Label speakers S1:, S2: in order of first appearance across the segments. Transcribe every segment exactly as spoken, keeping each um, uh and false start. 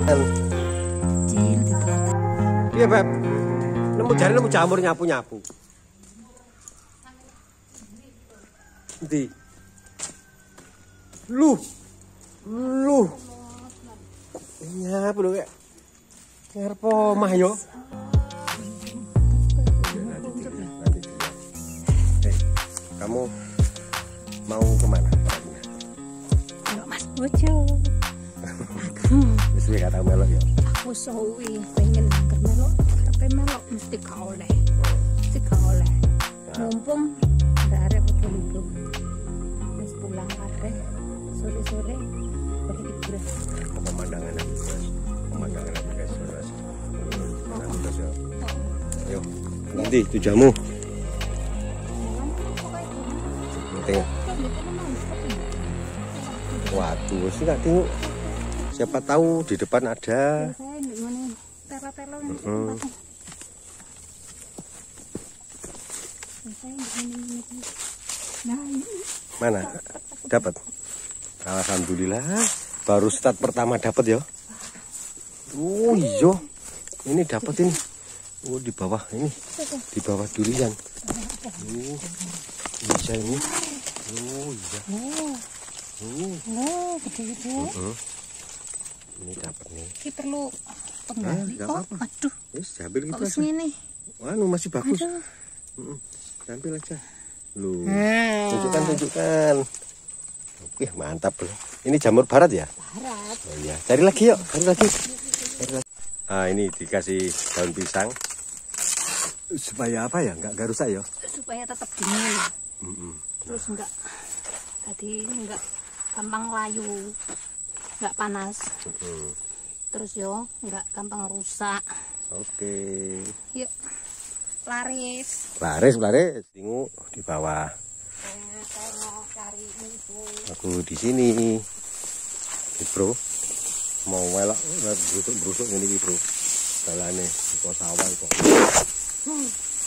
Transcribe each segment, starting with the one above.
S1: Kecil ditelata.
S2: Iya, Beb. Nemu jari nemu jamur nyapu-nyapu. Nanti. Lu. Lu. Nyapu lho, Kak. Ngarep omah yo. Eh, kamu mau kemana?
S1: Enggak Mas Bojo.
S2: Wis kata melok ya.
S1: Aku suwi pengen angker melok, tapi melok mesti gak oleh. Mesti gak oleh. Mumpung arek kudu libur. Wis pulang kabeh sore-sore boleh liburan.
S2: Pemandangan aku, guys. Pemandangan aku, guys. Guys, ya. Ayo, nanti itu jamu. Tengok. Waduh, sih nggak tengok. Siapa tahu di depan ada. Hmm. Mana? Dapat. Alhamdulillah. Baru start pertama dapat ya. Oh iya. Ini dapat ini. Oh di bawah ini. Di bawah durian. Oh, bisa ini. Oh iya.
S1: Oh, gede-gede.
S2: Uh-huh. Ini dapat nih.
S1: Ini perlu penggali.
S2: Nah,
S1: oh,
S2: apa-apa.
S1: aduh.
S2: Yes, ambil gitu
S1: Kok
S2: aja.
S1: ini?
S2: Wah, nu masih bagus.
S1: Aduh.
S2: Mm-mm. Tampil aja. Lu.
S1: Hmm.
S2: Tunjukkan, tunjukkan. Oke, mantap loh. Ini jamur barat ya?
S1: Barat.
S2: Oh iya. Cari lagi yuk, cari lagi. Cari lagi. Ah, ini dikasih daun pisang. Supaya apa ya? Enggak enggak rusak ya?
S1: Supaya tetap dingin.
S2: Mm-mm.
S1: Terus enggak tadi enggak gampang layu. Enggak panas.
S2: Mm-mm.
S1: Terus yo enggak gampang rusak.
S2: Oke.
S1: Yuk. Laris.
S2: Laris, laris. Tengok di bawah.
S1: Eh, saya mau cari info.
S2: Aku di sini. Nih, Bro. Mau welok brusuk-brusuk ngene iki, Bro. Dalane kok sawah kok.
S1: Hmm.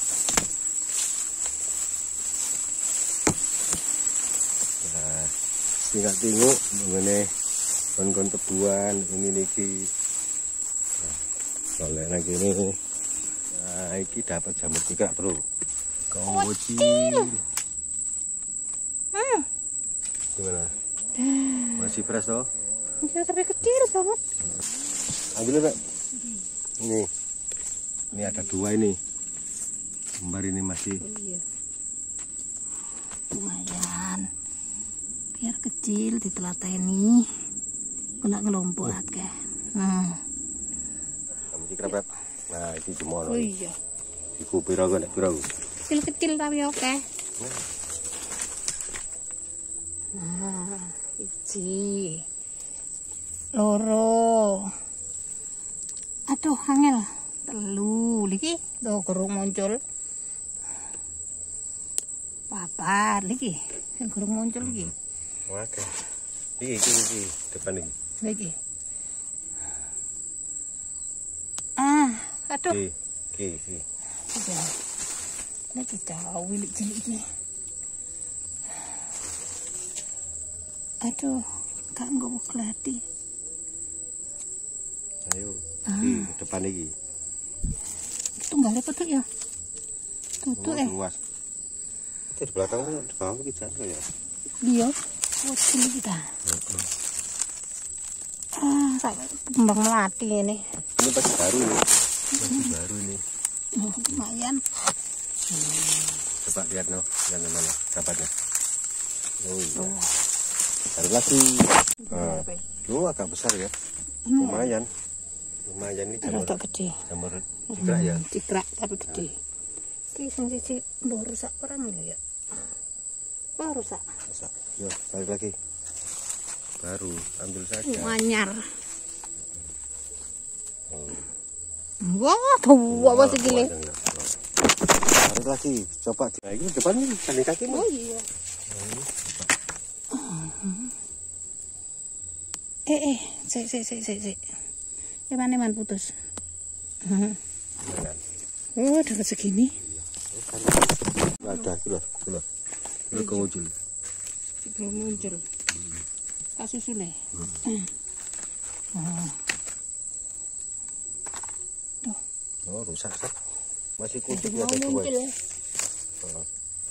S2: Nah, tinggal tengok ngene kon-kon tebuan ini niki. Nah, oleh nang kene. Nah, iki dapat jamur tikrak, Bro. Kecil.
S1: Hmm.
S2: Gimana? Masih fresh toh?
S1: Ya, tapi kecil banget.
S2: Ambil Pak. Ini. Ini ada dua ini. Kembar ini masih.
S1: Oh, iya. Lumayan. Biar kecil ditelateni. Kena ngelompok akeh. Hmm.
S2: Kamu tikrak, Pak. Nah, iki jemono.
S1: Oh iya.
S2: Iku pira kok nek pira?
S1: Kecil-kecil tapi oke. Nah, iji. Loro. Aduh, angel. Telu lagi. Tuh gurung muncul. Papat lagi. Yang gurung muncul lagi.
S2: Oke. Iki iki iki depan ini.
S1: Lagi. Ah, aduh.
S2: Iki iki iki.
S1: Iya. Lagi jauh wilik cilik iki. Aduh, gak nggowo gladi.
S2: Ayo.
S1: Ah.
S2: Iki depan iki.
S1: Tunggale petuk ya. Tutuk eh.
S2: Luas. Itu di belakang di bawah iki jan ya.
S1: Iya. Wah, cilik kita. Ah, saya kembang melati ini.
S2: Ini masih baru ini. Masih baru ini.
S1: Oh, lumayan.
S2: Coba lihat no, yang mana dapatnya. Oh iya.
S1: Oh.
S2: Baru lagi. Nah,
S1: Berapa?
S2: lu agak besar ya.
S1: Hmm.
S2: Lumayan. Lumayan ini jamur.
S1: Rada gede.
S2: Jamur tikrak ya.
S1: Hmm, tikrak tapi gede. Iki sing siji mbok rusak orang ya. Oh, rusak.
S2: Rusak. Yo, balik lagi. Baru ambil saja.
S1: Manyar.
S2: Oh.
S1: Wah, tua banget gile.
S2: Balik lagi. Coba. Nah, ini depan ini kaki kaki.
S1: Oh iya. Eh eh, sik sik sik sik sik. Gimana man putus? Oh, dapat segini.
S2: Ada, gila, gila. Ini kau muncul.
S1: Belum muncul. Tak susul nih. Oh.
S2: Oh, rusak sih. Masih kucing
S1: Mau
S2: ada dua.
S1: muncul ya.
S2: Oh.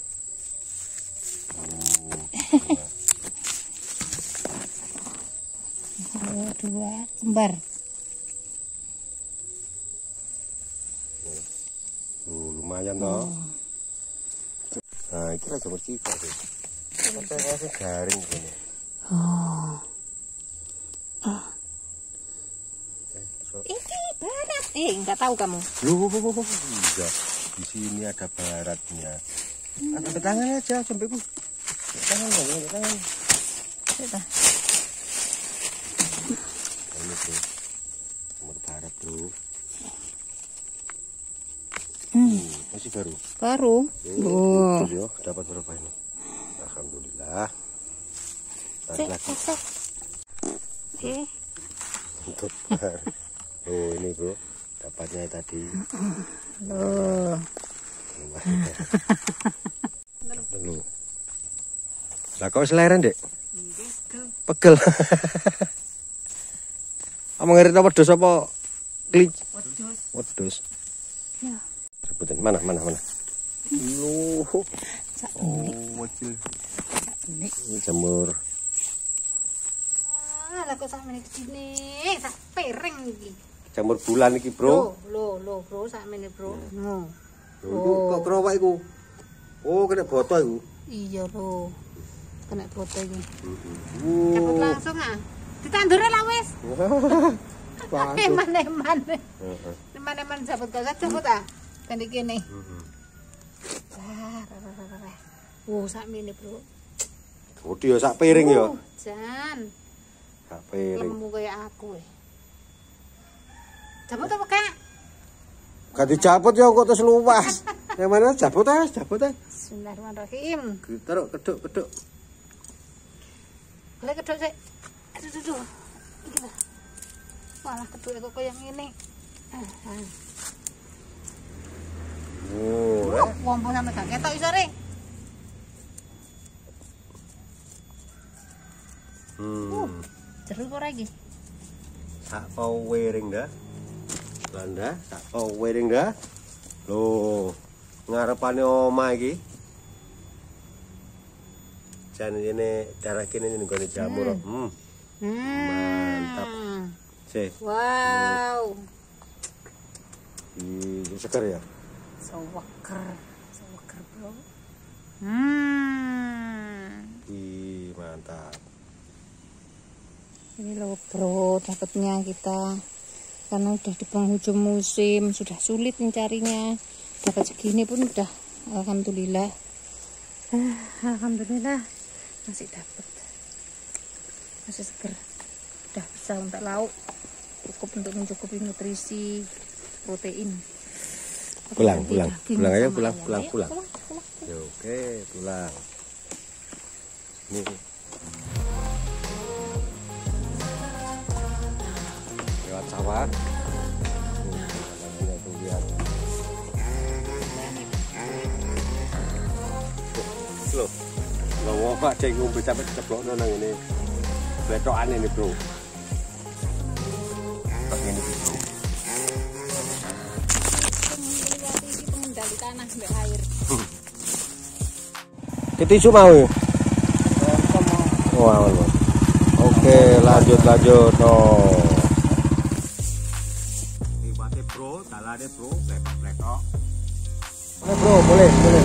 S1: Oh, dua kembar.
S2: Uh, lumayan toh. Nah, ini lah jamur cikak sih. Apa yang garing gini.
S1: Oh. Ah.
S2: Eh, so.
S1: Ini barat. Eh, enggak tahu kamu.
S2: Loh, iya. Di sini ada baratnya. Hmm. Ada tangan aja, sampai bu. Tangan, tangan, tangan.
S1: Sudah.
S2: Ini bro, jamur barat bro.
S1: Hmm.
S2: Hmm, masih baru.
S1: Baru.
S2: Oh, yo, dapat berapa ini? Alhamdulillah.
S1: Cek,
S2: lagi.
S1: cek. Oke.
S2: Untuk bar. Oh, ini bro, dapatnya tadi.
S1: Loh.
S2: Dulu. Lah kok seleren, Dek? Pegel. Kamu ngerit apa wedhus apa klik?
S1: Wedhus.
S2: Wedhus.
S1: Ya.
S2: Sebutin mana mana mana. Loh. Oh, kecil.
S1: Ini.
S2: Ini jamur.
S1: Ah, lah kok sak menit gini, sak piring iki.
S2: Jamur bulan iki, Bro.
S1: Loh, loh, Bro, sak menit, Bro. No.
S2: Loh, kok kerowak iku? Oh, kena boto iku.
S1: Iya, Bro. Kena boto iki.
S2: Uh.
S1: Cepet langsung ah. Ditandure lah wis. Eman-eman.
S2: Heeh.
S1: Eman-eman jabut gak cepet ah. Kan iki kene.
S2: Heeh.
S1: Wah, rararara. Oh, sak menit, Bro.
S2: Oh, dia sak piring ya.
S1: Uh, Jan.
S2: Sak piring.
S1: Lemu kayak aku eh. Jabut apa, Kak?
S2: Gak dicabut ya kok terus luas. Yang mana cabut ah, cabut ah.
S1: Bismillahirrahmanirrahim.
S2: Taruh keduk keduk.
S1: Boleh keduk sih. Aduh, aduh, aduh. Iki lah. Malah keduk kok kayak ngene. Ah, ah.
S2: Oh,
S1: Uh, wompo sampe gak ketok isore.
S2: Hmm.
S1: Jeruk ora iki?
S2: Sak powering dah. Landa, sak powering dah. Loh, ngarepane omah iki. Jan ini darah kene ini nggone jamur. Hmm.
S1: Hmm.
S2: Mantap. Sih.
S1: Wow.
S2: Ini segar ya?
S1: Seweker. Seweker, Bro. Hmm.
S2: Ih, mantap.
S1: Ini loh, Bro, dapatnya kita. Karena udah di penghujung musim, sudah sulit mencarinya. Dapat segini pun udah alhamdulillah. Ah, alhamdulillah masih dapat. Masih seger. Udah bisa untuk lauk. Cukup untuk mencukupi nutrisi, protein.
S2: Pulang, pulang. Pulang aja,
S1: sama
S2: pulang,
S1: ayam.
S2: pulang,
S1: Ayo,
S2: pulang.
S1: pulang, pulang.
S2: Ya, oke, pulang. Nih. Lewat sawah. Tuh, tuh lihat. Loh. Loh, Pak, cek ngombe sampai ceblokno nang ngene. Bletokan ini, Bro. Kok ngene iki, Bro?
S1: Pengendali tanah mbak air.
S2: Ketisu mau ya? Wah, wow, oke, lanjut lanjut. Oh. Liwate, Bro, dalane, Bro, pletok-pletok. Boleh, Bro, boleh, boleh.